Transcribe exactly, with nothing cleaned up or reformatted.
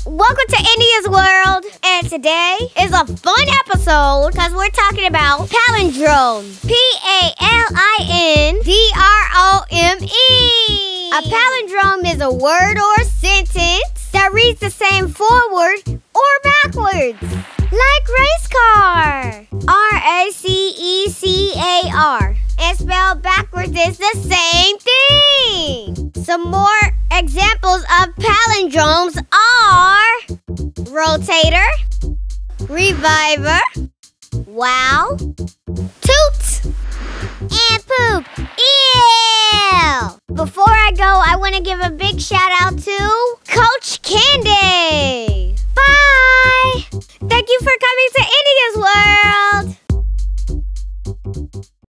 Welcome to India's World, and today is a fun episode because we're talking about palindromes. P A L I N D R O M E. A palindrome is a word or sentence that reads the same forward or backwards, like race car. R A C E C A R. And spelled backwards is the same thing. Some more examples of palindromes are rotator, reviver, wow, toot, and poop. Ew! Before I go, I want to give a big shout